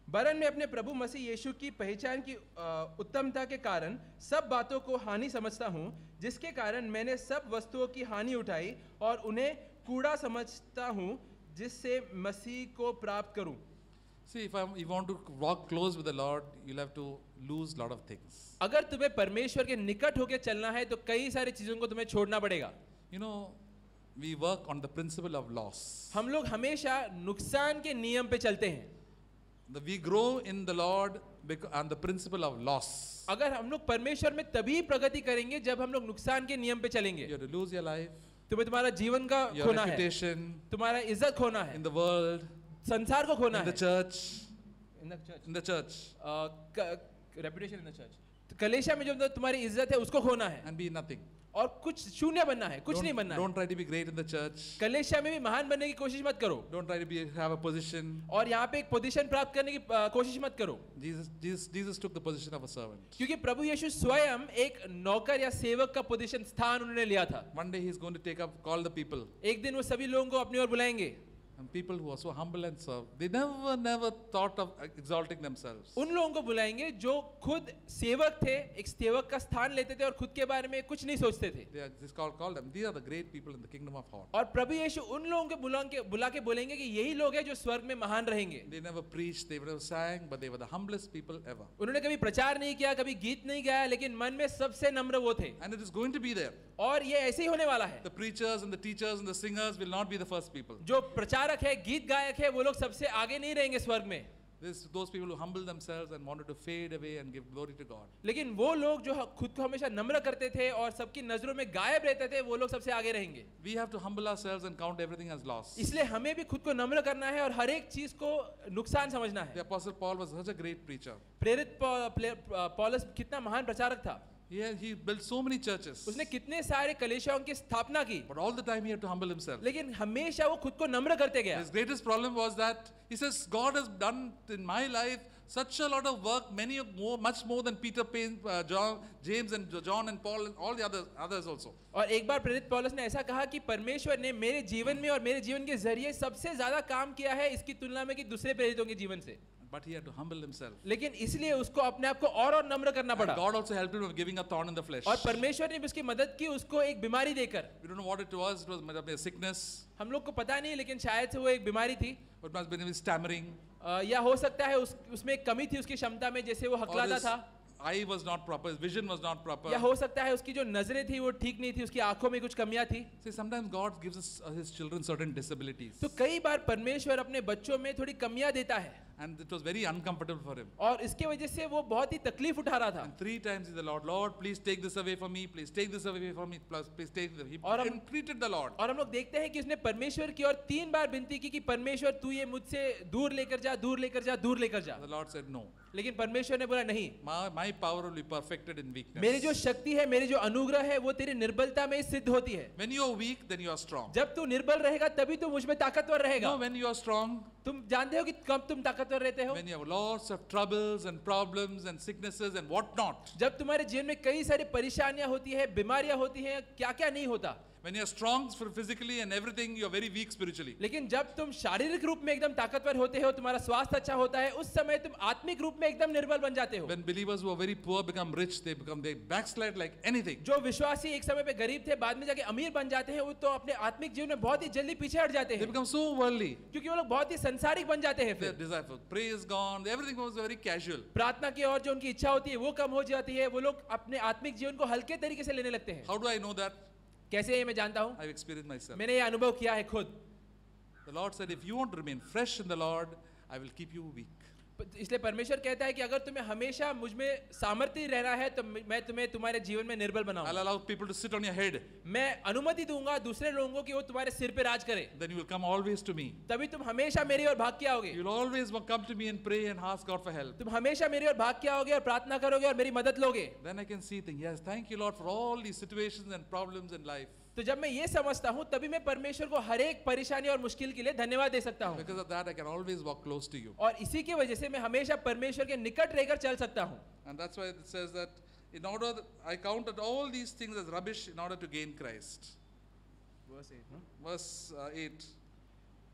वरन मैं अपने प्रभु मसीह यीशु की पहचान की अ, उत्तमता के कारण सब बातों को हानि समझता हूँ, जिसके कारण मैंने सब वस्तुओं की हानि उठाई और उन्हें कूड़ा समझता हूँ, जिससे मसीह को प्राप्त करूँ.
See, if I'm, you want to walk close with the Lord, you'll have to lose a lot of things.
अगर तुम्हें परमेश्वर के निकट होकर चलना है तो कई सारी चीजों को तुम्हें छोड़ना पड़ेगा.
You know, we work on the principle of loss.
हम लोग हमेशा नुकसान के नियम पे चलते हैं.
The, we grow in the Lord bec- on the principle of loss.
अगर हम लोग परमेश्वर में तभी प्रगति करेंगे जब हम लोग नुकसान के नियम पे चलेंगे.
You have to lose your life,
तुम्हें तुम्हारा जीवन का
your
खोना है,
reputation
तुम्हारा इज्जत खोना है,
in the world,
संसार को खोना
in the
है.
church,
In the church.
in the church,
Uh, क- reputation in the church. तो कलीसिया में जो तुम्हारी इज्जत है उसको खोना है
and be nothing.
और कुछ शून्य बनना है, कुछ नहीं
Don't,
बनना है.
don't try to be great in the church.
कलीसिया में भी महान बनने की कोशिश मत करो
Don't try to be have a position.
और यहाँ पे एक पोजीशन प्राप्त करने की अ, कोशिश मत करो,
Jesus, Jesus, Jesus took the position of a servant.
क्योंकि प्रभु यीशु स्वयं एक नौकर या सेवक का पोजीशन स्थान उन्होंने लिया था.
One day he's going to take up, call the people.
एक दिन वो सभी लोगों को अपनी ओर बुलाएंगे.
And people who are so humble and serve, they never, never thought of exalting themselves.
उन लोगों को बुलाएंगे जो खुद सेवक थे, एक सेवक का स्थान लेते थे और खुद के बारे में कुछ नहीं सोचते थे.
They are just call, call them. These are the great people in the kingdom of God.
और प्रभु यीशु उन लोगों को बुला के बुला के बोलेंगे कि यही लोग हैं जो स्वर्ग में महान रहेंगे.
They never preached, they never sang, but they were the humblest people ever.
उन्होंने कभी प्रचार नहीं किया, कभी गीत नहीं गाया, लेकिन मन में सबसे नम्र वो थे.
And it is going to be there.
और ये ऐसे ही होने वाला है.
The preachers and the teachers and the singers will not be the first people.
जो प्रचारक है, गीत गायक है, वो लोग सबसे आगे नहीं रहेंगे स्वर्ग में.
This, those people who humble themselves and wanted to fade away and give glory to God.
लेकिन वो लोग जो खुद को हमेशा नम्र करते थे और सबकी नजरों में गायब रहते थे, वो लोग सबसे आगे रहेंगे.
We have to humble ourselves and count everything as loss.
इसलिए हमें भी खुद को नम्र करना है और हर एक चीज को नुकसान समझना
The
है.
Apostle Paul was such a great preacher.
प्रेरित पौ- प्ले- पौलुस कितना महान प्रचारक था.
He, he built so many churches.
उसने कितने सारे कलीसियाओं की स्थापना की,
But all the time he had to humble himself.
लेकिन हमेशा वो खुद को नम्र करते गया.
His greatest problem was that he says, God has done in my life such a lot of work, many of more, much more than Peter, Payne, uh, John, James and John and Paul and all the others, others also.
और एक बार प्रेरित पौलुस ने ऐसा कहा कि परमेश्वर ने मेरे जीवन में और मेरे जीवन के जरिए सबसे ज्यादा काम किया है इसकी तुलना में कि दूसरे प्रेरितों के जीवन से.
But he had to humble himself.
लेकिन इसलिए उसको अपने आप को और और नम्र करना
And
पड़ा.
God also helped him of giving a thorn in the flesh.
और परमेश्वर ने भी उसकी मदद की, उसको एक बीमारी देकर.
We don't know what it was. It was might have been a sickness.
हम लोग को पता नहीं, लेकिन शायद से वो एक बीमारी थी.
Or it must have been his stammering.
अ, या हो सकता है उस उसमें एक कमी थी उसकी क्षमता में, जैसे वो
Or
हकलाता
his
था.
eye was not proper. His vision was not proper.
या हो सकता है उसकी जो नजरें थी वो ठीक नहीं थी, उसकी आंखों में कुछ कमियां थी.
See, sometimes God gives us, uh, his children certain disabilities.
तो कई बार परमेश्वर अपने बच्चों में थोड़ी कमियां देता है
And it was very uncomfortable for him.
और इसके वजह से वो बहुत ही तकलीफ उठा रहा था.
And three times he said, Lord, Lord, please take this away from me. Please take this away from me. Plus, please take this. He
और हम-
entreated the Lord.
और हम लोग देखते हैं कि उसने परमेश्वर की और तीन बार विनती की कि परमेश्वर तू ये मुझसे दूर लेकर जा, दूर लेकर जा, दूर लेकर जा.
The Lord said, no.
लेकिन परमेश्वर ने बोला नहीं,
My, my power will be perfected in weakness.
मेरी जो शक्ति है, मेरी जो अनुग्रह है, वो तेरी निर्बलता में सिद्ध होती है.
When you are weak, then you are strong.
जब तू निर्बल रहेगा तभी तू मुझ में ताकतवर रहेगा.
No, when you are strong,
तुम जानते हो कि कब तुम ताकतवर रहते हो?
when you have lots of troubles and problems and sicknesses and what not.
जब तुम्हारे जीवन में कई सारी परेशानियां होती है, बीमारियां होती हैं, क्या क्या नहीं होता.
When you are strong for physically and everything, you are very weak spiritually.
लेकिन जब तुम शारीरिक रूप में एकदम ताकतवर होते हो, तुम्हारा स्वास्थ्य अच्छा होता है, उस समय तुम आत्मिक रूप में एकदम निर्बल बन जाते हो.
When believers who are very poor become rich, they become they backslide like anything.
जो विश्वासी एक समय पे गरीब थे, बाद में जाके अमीर बन जाते हैं, वो तो अपने आत्मिक जीवन में बहुत ही जल्दी पीछे हट जाते
They
हैं,
become so worldly.
क्योंकि वो लोग बहुत ही संसारिक बन जाते हैं.
Their
फिर
desire for praise is gone. Everything was very casual.
प्रार्थना की और जो उनकी इच्छा होती है वो कम हो जाती है. वो लोग अपने आत्मिक जीवन को हल्के तरीके से लेने लगते हैं.
How do I know that?
कैसे ये मैं जानता हूँ?
I've experienced myself.
मैंने ये अनुभव किया है खुद.
The Lord said, if you want to remain fresh in the Lord, I will keep you weak.
इसलिए परमेश्वर कहता है कि अगर तुम्हें हमेशा मुझ में सामर्थ्य रहना है तो मैं तुम्हें तुम्हारे जीवन में निर्बल
I'll
बनाऊंगा.
allow people to sit on your head.
मैं अनुमति दूंगा दूसरे लोगों को कि वो तुम्हारे सिर पे राज करे.
Then you will come always to me.
तभी तुम हमेशा मेरी ओर भाग के आओगे.
You will always come to me and pray and ask God for help.
तुम हमेशा मेरी ओर भाग के आओगे और प्रार्थना करोगे और मेरी मदद लोगे.
Then I can see things. Yes, thank you, Lord, for all these situations and problems in life.
तो जब मैं ये समझता हूँ तभी मैं परमेश्वर को हर एक परेशानी और मुश्किल के लिए धन्यवाद दे सकता हूँ.
Because of that, I can always walk close to you.
और इसी की वजह से मैं हमेशा परमेश्वर के निकट रहकर चल सकता हूँ.
And that's why it says that in order that I counted all these things as rubbish in order to gain Christ. Verse uh, eight.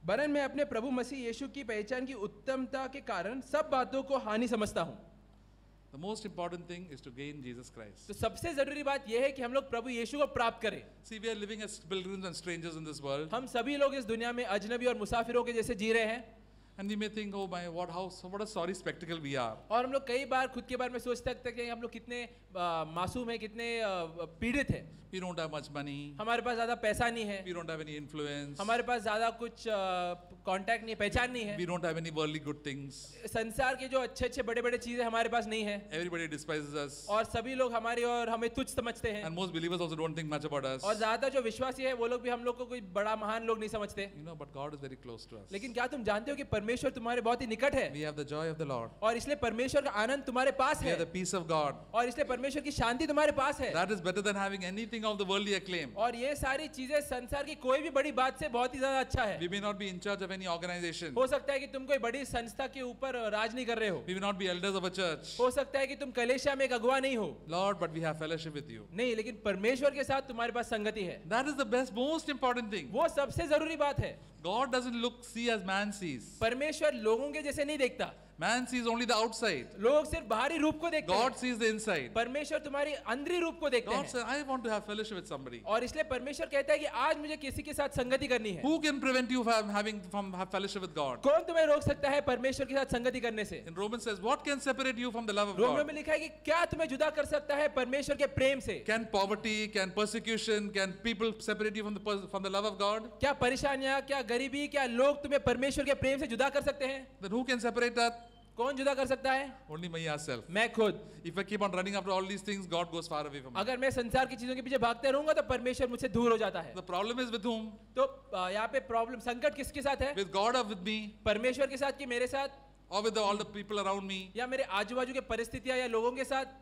वरन मैं अपने प्रभु मसीह यीशु की पहचान की उत्तमता के कारण सब बातों को हानि समझता हूँ।
The most important thing is to gain Jesus Christ.
तो सबसे जरूरी बात यह है कि हम लोग प्रभु यीशु को प्राप्त करें।
See, we are living as pilgrims and strangers in this world.
हम सभी लोग इस दुनिया में अजनबी और मुसाफिरों के जैसे जी रहे हैं।
And we may think, oh my, what how what a sorry spectacle we are.
और हम लोग कई बार खुद के बारे में सोच सकते हैं कि हम लोग कितने आ, मासूम हैं, कितने आ, पीड़ित हैं।
We don't have much money.
हमारे पास ज्यादा पैसा नहीं है।
We don't have any influence.
हमारे पास ज्यादा कुछ कांटेक्ट नहीं, पहचान नहीं है।
We don't have any worldly good things.
संसार के जो अच्छे अच्छे बड़े बड़े चीजें हमारे पास नहीं है।
Everybody despises us.
और सभी लोग हमारी और हमें तुच्छ समझते हैं।
And most believers also don't think much about us.
और ज्यादा जो विश्वासी है वो लोग भी हम लोग को कोई बड़ा महान लोग नहीं समझते।
You know, but God is very close to us.
लेकिन क्या तुम जानते हो कि परमेश्वर तुम्हारे बहुत ही निकट है?
We have the joy of the Lord.
और इसलिए परमेश्वर का आनंद तुम्हारे पास
We
है।
have the peace of God.
और इसलिए परमेश्वर की शांति तुम्हारे पास है।
That is better than having anything of the worldly acclaim.
और ये सारी चीजें संसार की कोई भी बड़ी बात से बहुत ही ज्यादा अच्छा है।
We may not be in charge of any organization.
हो सकता है कि तुम कोई बड़ी संस्था के ऊपर राज नहीं कर रहे हो।
We may not be elders of a church.
हो सकता है कि तुम कलेशा में एक अगुवा नहीं हो।
Lord, but we have fellowship with you.
नहीं, लेकिन परमेश्वर के साथ तुम्हारे पास संगति है।
That is the best, most important thing.
वो सबसे जरूरी बात है।
God doesn't look, see as man sees.
परमेश्वर लोगों के जैसे नहीं देखता।
Man sees only the outside.
लोग सिर्फ बाहरी रूप को देखते हैं।
God sees the inside.
परमेश्वर तुम्हारी अंदरी रूप को देखते
God
हैं।
says, I want to have fellowship with somebody.
और इसलिए परमेश्वर कहता है कि आज मुझे किसी के साथ संगति करनी है।
Who can prevent you from having from have fellowship with God?
कौन तुम्हें रोक सकता है परमेश्वर के साथ संगति करने से?
In Romans says, what can separate you from the love of
रोमियो
God?
में लिखा है कि क्या तुम्हें जुदा कर सकता है परमेश्वर के प्रेम से?
Can poverty, can persecution, can people separate you from the pers- from the love of God?
क्या परेशानियां, क्या गरीबी, क्या लोग तुम्हें परमेश्वर के प्रेम से जुदा कर सकते हैं?
Then who can separate that?
कौन जुदा कर सकता है?
Only myself.
मैं खुद।
If I keep on running after all these things, God goes far away from me.
अगर मैं संसार की चीजों के पीछे भागते रहूंगा तो परमेश्वर मुझसे दूर हो जाता है।
The problem is with whom?
तो आ, यहाँ पे प्रॉब्लम, संकट किसके साथ है?
With God or with me?
परमेश्वर के साथ कि मेरे साथ?
Or with the, all the people around me?
या मेरे आजू बाजू के परिस्थितियां या लोगों के साथ?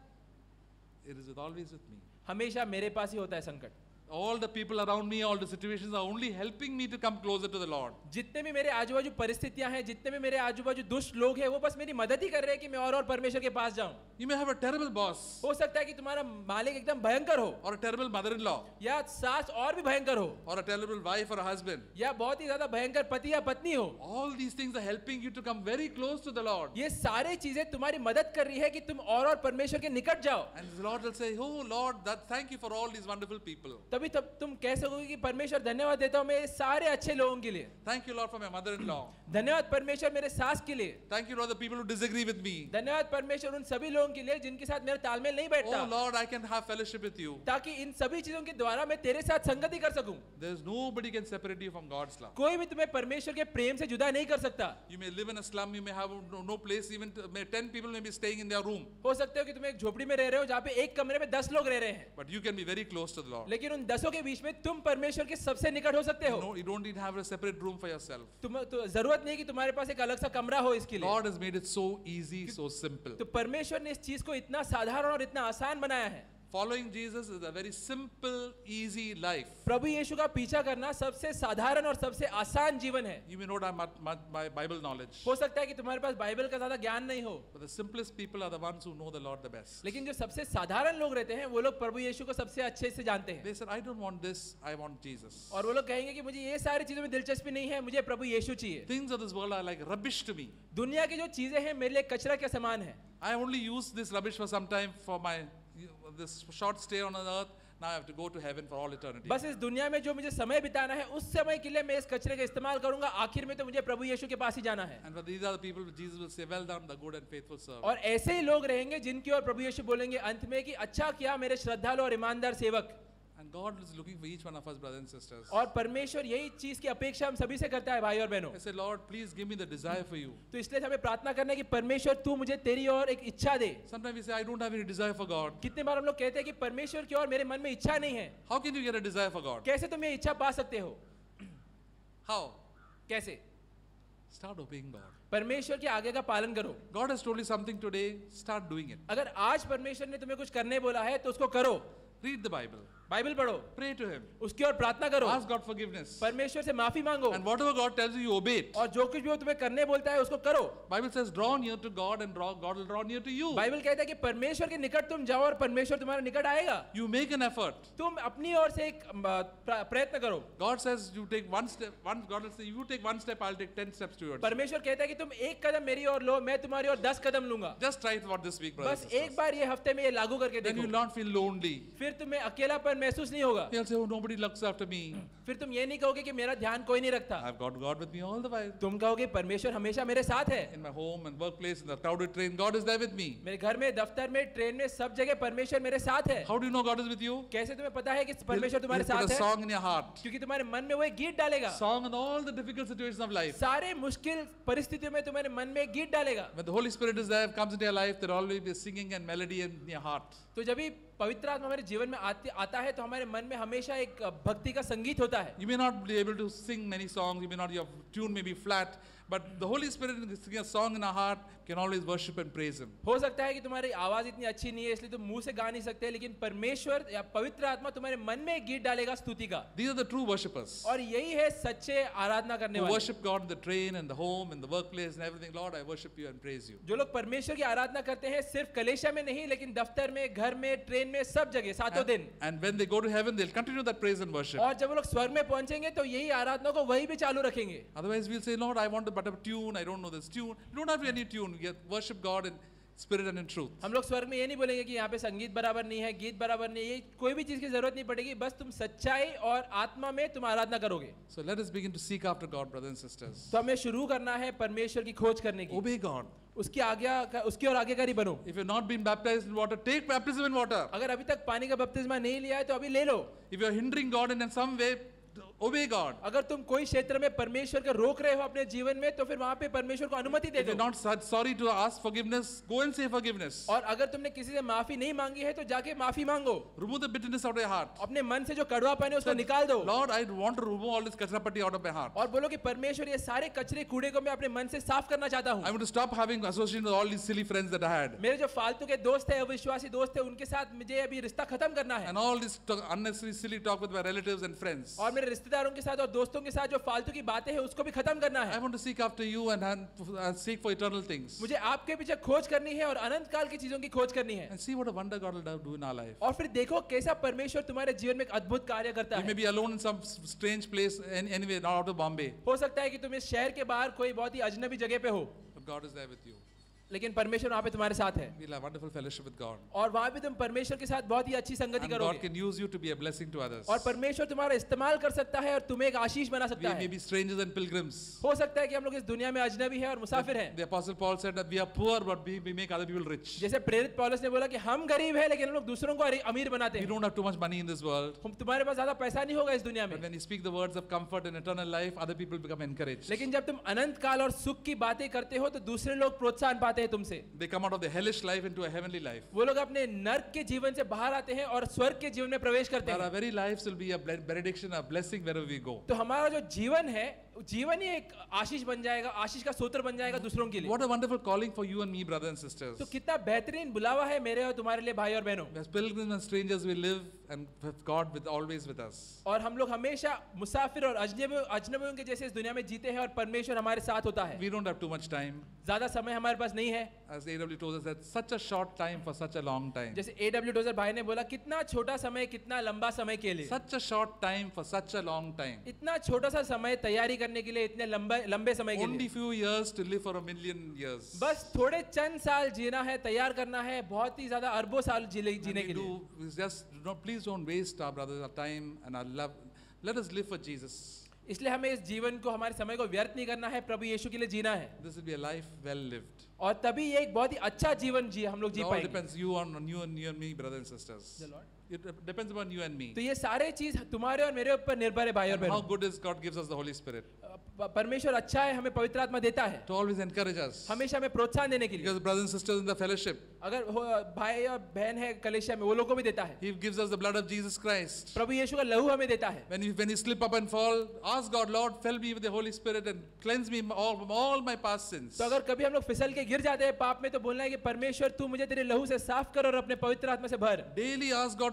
It is with, always with me.
हमेशा मेरे पास ही होता है संकट।
All the people around me, all the situations are only helping me to come closer to the Lord.
जितने भी मेरे आजू बाजू परिस्थितियां हैं, जितने भी मेरे आजू बाजू दुष्ट लोग हैं, वो बस मेरी मदद ही कर रहे हैं कि मैं और और परमेश्वर के पास जाऊं।
You may have a terrible boss.
हो सकता है कि तुम्हारा मालिक एकदम भयंकर हो,
Or a terrible mother-in-law.
या सास और भी भयंकर हो,
Or a terrible wife or a husband.
या बहुत ही ज्यादा भयंकर पति या पत्नी हो।
All these things are helping you to come very close to the Lord.
ये सारी चीजें तुम्हारी मदद कर रही है कि तुम और और परमेश्वर के निकट जाओ।
And the Lord will say, oh Lord, that thank you for all these wonderful people.
तभी तब तुम कह सकोगे कि परमेश्वर धन्यवाद देता हूँ मैं सारे अच्छे लोगों के लिए।
Thank you Lord for my mother-in-law.
धन्यवाद परमेश्वर मेरे सास के लिए।
Thank you Lord the people who disagree with me.
धन्यवाद परमेश्वर उन सभी लोगों के लिए जिनके साथ मेरा तालमेल नहीं बैठता।
Oh Lord, I can have fellowship with you.
ताकि इन सभी चीजों के द्वारा मैं तेरे साथ संगति कर सकूं।
There is nobody can separate you from God's love.
कोई भी तुम्हें परमेश्वर के प्रेम से जुदा नहीं कर सकता।
You may live in a slum, you may have no, no place, even to, may ten people may be staying in their room.
हो सकते हो कि तुम एक झोपड़ी में रह रहे हो जहाँ पे एक कमरे में दस लोग रह रहे हैं।
But you can be very close to the Lord.
लेकिन उन दसों के बीच में तुम परमेश्वर के सबसे निकट हो सकते हो।
No, you don't need to have a separate room for yourself.
तुम तो जरूरत नहीं कि तुम्हारे पास एक अलग सा कमरा हो इसके लिए।
God has made it so easy, so simple.
तो परमेश्वर ने इस चीज को इतना साधारण और इतना आसान बनाया है।
Following Jesus is a very simple, easy life.
प्रभु यीशु का पीछा करना सबसे साधारण और सबसे आसान जीवन है।
You may not have much, much my Bible knowledge,
हो सकता है कि तुम्हारे पास बाइबल का ज्यादा ज्ञान नहीं हो,
but the simplest people are the ones who know the Lord the best.
लेकिन जो सबसे साधारण लोग रहते हैं वो लोग प्रभु यीशु को सबसे अच्छे से जानते हैं।
They said, I don't want this, I want Jesus.
और वो लोग कहेंगे कि मुझे ये सारी चीजों में दिलचस्पी नहीं है, मुझे प्रभु यीशु चाहिए।
Things of this world are like rubbish to me.
दुनिया की जो चीजें हैं मेरे लिए कचरा के समान है।
I only use this rubbish for some time for my this short stay on earth. Now I have to go to heaven for all eternity.
बस इस दुनिया में जो मुझे समय बिताना है उस समय के लिए मैं इस कचरे का इस्तेमाल करूंगा, आखिर में तो मुझे प्रभु यीशु के पास ही जाना है।
And for these are the people Jesus will say, well done, the good and faithful servant.
और ऐसे ही लोग रहेंगे जिनकी ओर प्रभु यीशु बोलेंगे अंत में कि अच्छा किया मेरे श्रद्धालु और ईमानदार सेवक।
And God is looking for each one of us, brothers and sisters.
और परमेश्वर यही चीज की अपेक्षा हम सभी से करता है भाई और बहनों।
I say, Lord, please give me the desire for you.
तो इसलिए हमें प्रार्थना करना है कि परमेश्वर तू मुझे तेरी ओर एक इच्छा दे।
Sometimes we say, I don't have any desire for God.
कितने बार हम लोग कहते हैं कि परमेश्वर की ओर मेरे मन में इच्छा नहीं है।
How can you get a desire for God?
कैसे तुम ये इच्छा पा सकते हो?
How?
कैसे?
Start obeying God.
परमेश्वर के आगे का पालन करो।
God has told you something today, start doing it.
अगर आज परमेश्वर ने तुम्हें कुछ करने बोला है तो उसको करो।
Read the Bible.
बाइबल पढ़ो,
Pray to Him.
उसकी ओर प्रार्थना करो,
Ask God forgiveness.
परमेश्वर से माफी मांगो,
And whatever God tells you, you obey it.
और जो कुछ भी वो तुम्हें करने बोलता है उसको करो.
Bible says, draw near to God and draw, God will draw near to you.
Bible कहता है कि परमेश्वर के निकट तुम जाओ और परमेश्वर तुम्हारे निकट आएगा.
You make an effort.
तुम अपनी ओर से एक प्र- प्रयत्न करो.
God says, you take one step. One God will say, you take one step, I'll take ten steps towards you.
परमेश्वर कहता है कि तुम एक कदम मेरी ओर लो, मैं तुम्हारी ओर दस कदम लूंगा.
Just try it for this week, brothers
बस
and
एक
sisters.
बार ये हफ्ते में ये लागू करके
Then you
देखो.
will not feel lonely.
फिर तुम्हें अकेलापन महसूस नहीं होगा.
You'll say, oh, nobody looks after me.
फिर तुम ये नहीं कहोगे कि मेरा ध्यान कोई नहीं रखता.
I've got God with me all the while.
तुम कहोगे परमेश्वर हमेशा मेरे साथ है.
In my home and workplace, in the crowded train, God is there with me.
मेरे घर में, दफ्तर में, ट्रेन में, सब जगह परमेश्वर मेरे साथ है.
How do you know God is with you?
कैसे तुम्हें पता है कि
He'll-
परमेश्वर तुम्हारे
he'll put
साथ
a
है?
song in your heart.
क्योंकि तुम्हारे मन में वो एक गीत डालेगा.
Song in all the difficult situations of life.
सारे मुश्किल परिस्थितियों में तुम्हारे मन में एक गीत डालेगा.
When the Holy Spirit is there, comes into your life, there will always be singing and melody in your heart.
तो जब भी पवित्र आत्मा हमारे जीवन में आते आता है तो हमारे मन में हमेशा एक भक्ति का संगीत होता है.
You may not be able to sing many songs, you may not, your tune may be flat, but the Holy Spirit singing a song in our heart can always worship and praise Him.
हो सकता है कि तुम्हारी आवाज इतनी अच्छी नहीं है इसलिए तुम मुंह से गा नहीं सकते, लेकिन परमेश्वर या पवित्र आत्मा तुम्हारे मन में एक गीत डालेगा स्तुति का.
These are the true worshippers.
और यही है सच्चे आराधना करने
Who
वाले.
worship God in the train and the home and the workplace and everything. Lord, I worship you and praise you.
जो लोग परमेश्वर की आराधना करते हैं सिर्फ कलेशा में नहीं, लेकिन दफ्तर में, घर में, ट्रेन में, सब जगह सातों दिन.
And when they go to heaven, they'll continue that praise and worship.
और जब वो लोग स्वर्ग में पहुंचेंगे तो यही आराधना को वही भी चालू रखेंगे.
Otherwise, we'll say, Lord, I want a better tune. I don't know this tune. You don't have any tune. You worship God in spirit and in truth.
हम लोग स्वर्ग में ये नहीं बोलेंगे कि यहाँ पे संगीत बराबर नहीं है, गीत बराबर नहीं है, कोई भी चीज की जरूरत नहीं पड़ेगी, बस तुम सच्चाई और आत्मा में तुम आराधना करोगे.
So let us begin to seek after God, brothers and sisters.
तो हमें शुरू करना है परमेश्वर की खोज करने की.
Obey God.
उसकी आज्ञा, उसकी और आज्ञाकारी बनो.
If you've not been baptized in water, take baptism in water.
अगर अभी तक पानी का बपतिस्मा नहीं लिया है तो अभी ले लो.
If you're hindering God in some way, obey God.
अगर तुम कोई क्षेत्र में परमेश्वर को रोक रहे हो अपने जीवन में तो फिर वहां पे परमेश्वर को अनुमति दे
If you're
दो.
not so- sorry to ask forgiveness, go and say forgiveness.
और अगर तुमने किसी से माफी नहीं मांगी है तो जाके माफी मांगो.
Remove the bitterness out of your heart.
अपने मन से जो कड़वापन है उसको निकाल दो.
Lord, I want to remove all this kachrapati out of my heart.
और बोलो कि परमेश्वर ये सारे कचरे कूड़े को मैं अपने मन से साफ करना चाहता
I
हूँ.
want to stop having association with all these silly friends that I had.
मेरे जो फालतू के दोस्त है, अविश्वासी दोस्त है, उनके साथ मुझे अभी रिश्ता खत्म करना है.
And all this talk, unnecessary silly talk with my relatives and friends.
और मेरे रिश्तेदारों के साथ और दोस्तों के साथ जो फालतू की बातें हैं उसको भी खत्म करना
I
है.
want to seek after you and, and, and seek for eternal things.
मुझे आपके पीछे खोज करनी है और अनंत काल की चीजों की खोज करनी है.
And see what a wonder God will do in our life.
और फिर देखो कैसा परमेश्वर तुम्हारे जीवन में एक अद्भुत कार्य करता
You may
है.
be alone in some s- strange place, any, anyway, not out of Bombay.
हो सकता है कि तुम इस शहर के बाहर कोई बहुत ही अजनबी जगह पे हो,
But God is there with you.
लेकिन परमेश्वर वहाँ पे तुम्हारे साथ है.
We'll have wonderful fellowship with God.
और वहाँ पे तुम परमेश्वर के साथ बहुत ही अच्छी संगति
And God
करोगे.
can use you to be a blessing to others.
और परमेश्वर तुम्हारा इस्तेमाल कर सकता है और तुम्हें एक आशीष बना
We
सकता
may
है.
be strangers and pilgrims.
हो सकता है कि हम लोग इस दुनिया में अजनबी हैं और मुसाफिर हैं.
The Apostle Paul said that we are poor, but we, we make other people rich.
जैसे प्रेरित पौलुस ने बोला कि हम गरीब हैं लेकिन हम लोग दूसरों को अरी- अमीर बनाते
We
हैं.
don't have too much money in this world.
हम तुम्हारे पास ज्यादा पैसा नहीं होगा इस दुनिया में,
But when you speak the words of comfort and eternal life, other people become encouraged.
लेकिन जब तुम अनंत काल और सुख की बातें करते हो तो दूसरे लोग प्रोत्साहन पाते हैं तुमसे.
They come out of the hellish life into a heavenly life.
वो लोग अपने नर्क के जीवन से बाहर आते हैं और स्वर्ग के जीवन में प्रवेश करते
That our
हैं.
very lives will be a ble- benediction, a blessing wherever we go.
तो हमारा जो जीवन है जीवन ही एक आशीष बन जाएगा, आशीष का सूत्र बन जाएगा दूसरों के लिए.
What a wonderful calling for you and me, brothers and sisters.
तो कितना बेहतरीन बुलावा है मेरे और तुम्हारे लिए भाई और बहनों.
As pilgrims and strangers, we live and with God with always with us.
और हम लोग हमेशा मुसाफिर और अजनबी अजनबियों के जैसे इस दुनिया में जीते हैं और परमेश्वर हमारे साथ होता है.
We don't have too much time.
ज्यादा समय हमारे पास नहीं है.
As A W told us, that such a short time for such a long time.
जैसे ए डब्ल्यू डोजर भाई ने बोला कितना छोटा समय कितना लंबा समय के लिए.
Such a short time for such a long time.
इतना छोटा सा समय तैयारी करने के लिए इतने लंबे लंबे समय के
Only
लिए.
few years to live for a million years.
बस थोड़े चंद साल जीना है, तैयार करना है, बहुत ही ज्यादा अरबों साल जीने
And
जीने
we
के लिए.
do, we just no, please don't waste our brothers, our time and our love. Let us live for Jesus.
इसलिए हमें इस जीवन को, हमारे समय को व्यर्थ नहीं करना है, प्रभु यीशु के लिए जीना है.
This will be a life well lived.
और तभी ये एक बहुत ही अच्छा जीवन जी हम लोग जी
It all
पाएंगे.
depends you on, on you and you and me, brothers and sisters.
The Lord.
It depends upon you and me.
तो ये सारे चीज तुम्हारे और मेरे ऊपर निर्भर है भाई और
And how
बहनों.
good is God gives us the Holy Spirit
प- परमेश्वर अच्छा है, हमें पवित्र आत्मा देता है
to always encourage us.
हमेशा हमें प्रोत्साहन देने के लिए.
Because brothers and sisters in the fellowship,
अगर हो- भाई और बहन है कलेशिया में, वो लोगों को भी देता है.
He gives us the blood of Jesus Christ.
प्रभु यीशु का लहू हमें देता है.
When you, when you slip up and fall, ask God, Lord, fill me with the Holy Spirit and cleanse me all, from all my past sins.
तो अगर कभी हम लोग फिसल के गिर जाते हैं पाप में तो बोलना है कि परमेश्वर तू मुझे तेरे लहू से साफ कर और अपने पवित्र आत्मा से भर.
Daily ask God to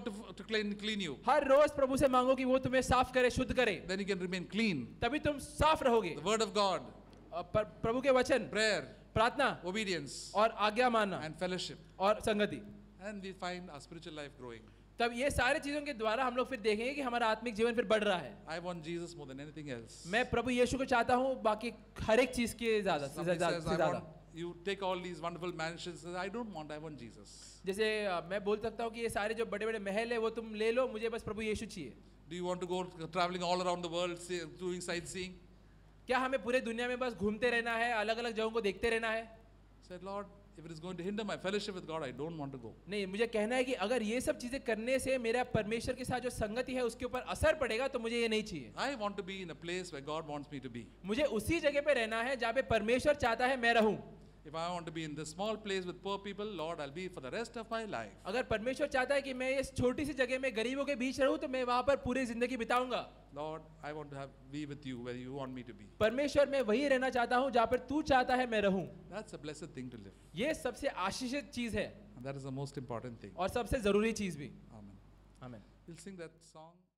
to, to clean, clean you.
हर रोज प्रभु से मांगो कि वो तुम्हें साफ करे, शुद्ध करे,
Then you can remain clean.
तभी तुम साफ रहोगे.
The word of God,
अ, पर- प्रभु के वचन,
prayer,
प्रार्थना
obedience,
और आज्ञा मानना
and fellowship.
और संगति.
And we find our spiritual life growing.
तब ये सारे चीजों के द्वारा हम लोग फिर देखेंगे कि हमारा आत्मिक जीवन फिर बढ़ रहा है.
I want Jesus more than anything else.
मैं प्रभु यीशु को चाहता हूँ बाकी हर एक चीज के ज्यादा से
Somebody
ज्यादा
says,
से
I
ज्यादा.
want, you take all these wonderful mansions. Says, I don't want, I want Jesus.
जैसे अ, मैं बोल सकता हूँ कि ये सारे जो बड़े बड़े महल है वो तुम ले लो, मुझे बस प्रभु यीशु चाहिए.
Do you want to go traveling all around the world, see, doing sightseeing?
क्या हमें पूरे दुनिया में बस घूमते रहना है, अलग अलग जगहों को देखते रहना है?
Said, Lord, if it is going to hinder my fellowship with God, I don't want to go.
नहीं, मुझे कहना है कि अगर ये सब चीजें करने से मेरा परमेश्वर के साथ जो संगति है उसके ऊपर असर पड़ेगा तो मुझे ये नहीं चाहिए.
I want to be in a place where God wants me to be.
मुझे उसी जगह पे रहना है जहाँ पे परमेश्वर चाहता है मैं रहूं.
If I want to be in this small place with poor people, Lord, I'll be for the rest of my life.
अगर परमेश्वर चाहता है कि मैं इस छोटी सी जगह में गरीबों के बीच रहूं तो मैं वहां पर पूरी जिंदगी बिताऊंगा.
Lord, I want to have, be with you where you want me to be.
परमेश्वर मैं वही रहना चाहता हूं जहाँ पर तू चाहता है मैं रहूं.
That's a blessed thing to live.
ये सबसे आशीषित चीज है
And that is the most important thing.
और सबसे जरूरी चीज भी.
Amen.
आमीन.
We'll sing that song.